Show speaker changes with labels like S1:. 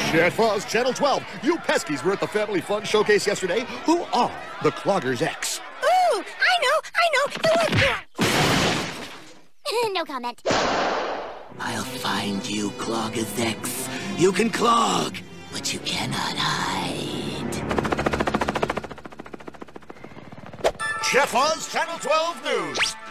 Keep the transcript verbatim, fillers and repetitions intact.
S1: Chef Oz, Channel twelve. You Peskys were at the Family Fun Showcase yesterday. Who are the Cloggers X?
S2: Ooh, I know, I know. The one... No comment.
S3: I'll find you, Cloggers X. You can clog, but you cannot hide.
S1: Chef Oz, Channel twelve News.